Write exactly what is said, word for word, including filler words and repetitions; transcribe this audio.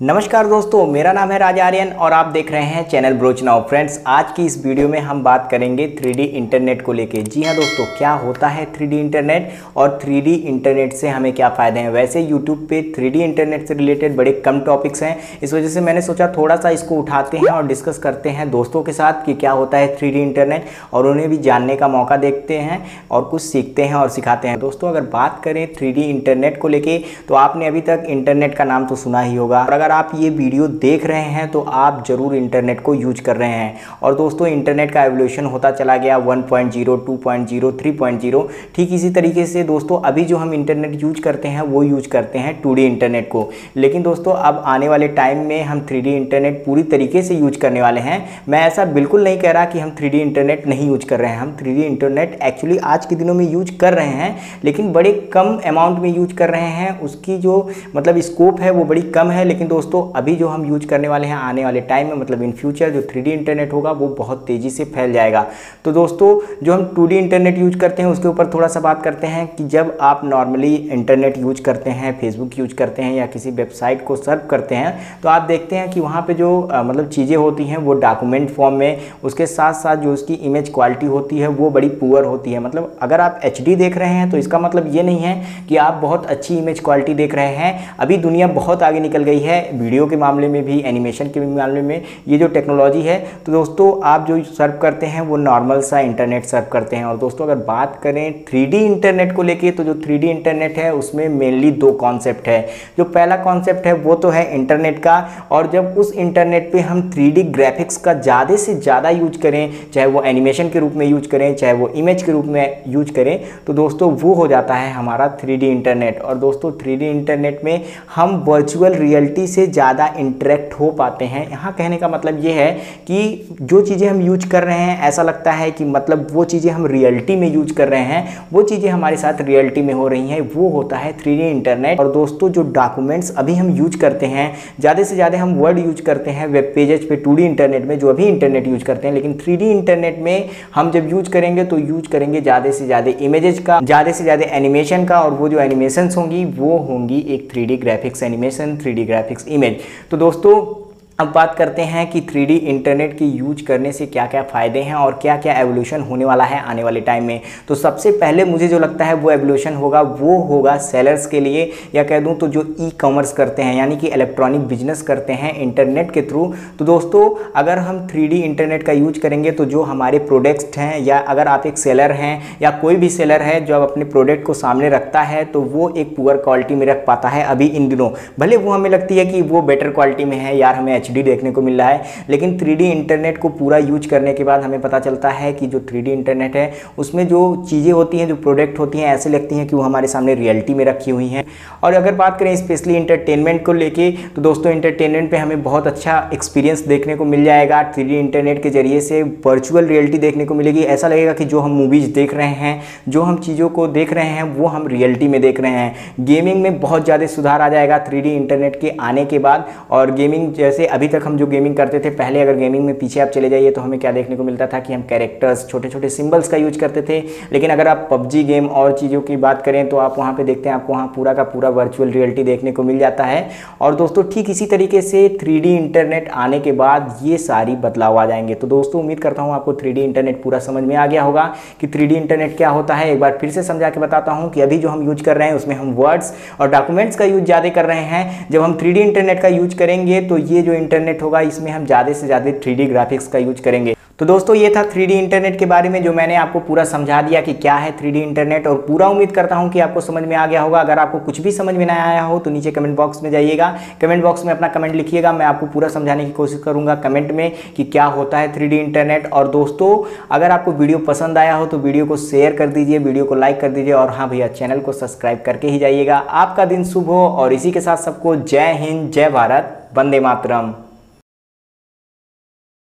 नमस्कार दोस्तों, मेरा नाम है राजा आर्यन और आप देख रहे हैं चैनल ब्रोच नाउ। फ्रेंड्स, आज की इस वीडियो में हम बात करेंगे थ्री डी इंटरनेट को लेके। जी हाँ दोस्तों, क्या होता है थ्री डी इंटरनेट और थ्री डी इंटरनेट से हमें क्या फ़ायदे हैं। वैसे यूट्यूब पे थ्री डी इंटरनेट से रिलेटेड बड़े कम टॉपिक्स हैं, इस वजह से मैंने सोचा थोड़ा सा इसको उठाते हैं और डिस्कस करते हैं दोस्तों के साथ कि क्या होता है थ्री डी इंटरनेट, और उन्हें भी जानने का मौका देखते हैं और कुछ सीखते हैं और सिखाते हैं। दोस्तों, अगर बात करें थ्री डी इंटरनेट को लेके तो आपने अभी तक इंटरनेट का नाम तो सुना ही होगा, और अगर आप ये वीडियो देख रहे हैं तो आप जरूर इंटरनेट को यूज कर रहे हैं। और दोस्तों, इंटरनेट का एवोल्यूशन होता चला गया one point zero, two point zero, three point zero. ठीक इसी तरीके से दोस्तों अभी जो हम इंटरनेट यूज करते हैं वो यूज करते हैं टू डी इंटरनेट को। लेकिन दोस्तों अब आने वाले टाइम में हम थ्री डी इंटरनेट पूरी तरीके से यूज करने वाले हैं। मैं ऐसा बिल्कुल नहीं कह रहा कि हम थ्री डी इंटरनेट नहीं यूज कर रहे हैं। हम थ्री डी इंटरनेट एक्चुअली आज के दिनों में यूज कर रहे हैं, लेकिन बड़े कम अमाउंट में यूज कर रहे हैं। उसकी जो मतलब स्कोप है वो बड़ी कम है। लेकिन दोस्तों अभी जो हम यूज करने वाले हैं आने वाले टाइम में, मतलब इन फ्यूचर जो थ्री डी इंटरनेट होगा वो बहुत तेज़ी से फैल जाएगा। तो दोस्तों जो हम टू डी इंटरनेट यूज करते हैं उसके ऊपर थोड़ा सा बात करते हैं कि जब आप नॉर्मली इंटरनेट यूज करते हैं, फेसबुक यूज करते हैं या किसी वेबसाइट को सर्फ करते हैं, तो आप देखते हैं कि वहाँ पे जो आ, मतलब चीज़ें होती हैं वो डॉक्यूमेंट फॉर्म में, उसके साथ साथ जो उसकी इमेज क्वालिटी होती है वो बड़ी पुअर होती है। मतलब अगर आप एच डी देख रहे हैं तो इसका मतलब ये नहीं है कि आप बहुत अच्छी इमेज क्वालिटी देख रहे हैं। अभी दुनिया बहुत आगे निकल गई है वीडियो के मामले में भी, एनिमेशन के मामले में, ये जो टेक्नोलॉजी है। तो दोस्तों आप जो सर्व करते हैं वो नॉर्मल सा इंटरनेट सर्व करते हैं। और दोस्तों अगर बात करें थ्री डी इंटरनेट को लेके, तो जो थ्री डी इंटरनेट है उसमें मेनली दो कॉन्सेप्ट है। जो पहला कॉन्सेप्ट है वो तो है इंटरनेट का, और जब उस इंटरनेट पे हम थ्री डी ग्राफिक्स का ज़्यादा से ज़्यादा यूज करें, चाहे वो एनिमेशन के रूप में यूज करें, चाहे वो इमेज के रूप में यूज करें, तो दोस्तों वो हो जाता है हमारा थ्री डी इंटरनेट। और दोस्तों थ्री डी इंटरनेट में हम वर्चुअल रियलिटी से ज़्यादा इंटरेक्ट हो पाते हैं। यहाँ कहने का मतलब ये है कि जो चीज़ें हम यूज कर रहे हैं ऐसा लगता है कि मतलब वो चीज़ें हम रियलिटी में यूज कर रहे हैं, वो चीज़ें हमारे साथ रियलिटी में हो रही हैं, वो होता है थ्री डी इंटरनेट। और दोस्तों जो डॉक्यूमेंट्स अभी हम यूज करते हैं, ज़्यादा से ज़्यादा हम वर्ड यूज करते हैं वेब पेजेस पे टू डी इंटरनेट में, जो अभी इंटरनेट यूज करते हैं, लेकिन थ्री डी इंटरनेट में हम जब यूज करेंगे तो यूज करेंगे ज़्यादा से ज़्यादा इमेजेस का, ज़्यादा से ज़्यादा एनिमेशन का, और वो जो एनिमेशंस होंगी वो होंगी एक three D graphics animation, three D graphics image. तो दोस्तों अब बात करते हैं कि थ्री डी इंटरनेट की यूज करने से क्या क्या फ़ायदे हैं और क्या क्या एवोल्यूशन होने वाला है आने वाले टाइम में। तो सबसे पहले मुझे जो लगता है वो एवोल्यूशन होगा वो होगा सेलर्स के लिए, या कह दूं तो जो ई कॉमर्स करते हैं, यानी कि इलेक्ट्रॉनिक बिजनेस करते हैं इंटरनेट के थ्रू। तो दोस्तों अगर हम थ्री डी इंटरनेट का यूज करेंगे तो जो हमारे प्रोडक्ट्स हैं, या अगर आप एक सेलर हैं या कोई भी सेलर है जो अपने प्रोडक्ट को सामने रखता है, तो वो एक पुअर क्वालिटी में रख पाता है अभी इन दिनों। भले वो हमें लगती है कि वो बेटर क्वालिटी में है, यार हमें एच डी देखने को मिल रहा है, लेकिन थ्री डी इंटरनेट को पूरा यूज करने के बाद हमें पता चलता है कि जो थ्री डी इंटरनेट है उसमें जो चीज़ें होती हैं, जो प्रोडक्ट होती हैं, ऐसे लगती हैं कि वो हमारे सामने रियलिटी में रखी हुई हैं। और अगर बात करें स्पेशली इंटरटेनमेंट को लेके, तो दोस्तों इंटरटेनमेंट पे हमें बहुत अच्छा एक्सपीरियंस देखने को मिल जाएगा। थ्री डी इंटरनेट के जरिए से वर्चुअल रियलिटी देखने को मिलेगी। ऐसा लगेगा कि जो हम मूवीज़ देख रहे हैं, जो हम चीज़ों को देख रहे हैं, वो हम रियलिटी में देख रहे हैं। गेमिंग में बहुत ज़्यादा सुधार आ जाएगा थ्री डी इंटरनेट के आने के बाद। और गेमिंग जैसे अभी तक हम जो गेमिंग करते थे, पहले अगर गेमिंग में पीछे आप चले जाइए तो हमें क्या देखने को मिलता था कि हम कैरेक्टर्स, छोटे छोटे सिंबल्स का यूज करते थे। लेकिन अगर आप पबजी गेम और चीज़ों की बात करें तो आप वहाँ पे देखते हैं आपको वहाँ पूरा का पूरा वर्चुअल रियलिटी देखने को मिल जाता है। और दोस्तों ठीक इसी तरीके से थ्री डी इंटरनेट आने के बाद ये सारी बदलाव आ जाएंगे। तो दोस्तों उम्मीद करता हूँ आपको थ्री डी इंटरनेट पूरा समझ में आ गया होगा कि थ्री डी इंटरनेट क्या होता है। एक बार फिर से समझा के बताता हूँ कि अभी जो हम यूज कर रहे हैं उसमें हम वर्ड्स और डॉक्यूमेंट्स का यूज ज़्यादा कर रहे हैं। जब हम थ्री डी इंटरनेट का यूज करेंगे तो ये जो इंटरनेट होगा इसमें हम ज़्यादा से ज़्यादा थ्री डी ग्राफिक्स का यूज करेंगे। तो दोस्तों ये था थ्री डी इंटरनेट के बारे में, जो मैंने आपको पूरा समझा दिया कि क्या है थ्री डी इंटरनेट, और पूरा उम्मीद करता हूं कि आपको समझ में आ गया होगा। अगर आपको कुछ भी समझ में ना आया हो तो नीचे कमेंट बॉक्स में जाइएगा, कमेंट बॉक्स में अपना कमेंट लिखिएगा। मैं आपको पूरा समझाने की कोशिश करूंगा कमेंट में कि क्या होता है थ्री डी इंटरनेट। और दोस्तों अगर आपको वीडियो पसंद आया हो तो वीडियो को शेयर कर दीजिए, वीडियो को लाइक कर दीजिए, और हाँ भैया चैनल को सब्सक्राइब करके ही जाइएगा। आपका दिन शुभ हो, और इसी के साथ सबको जय हिंद, जय भारत, वंदे मातरम।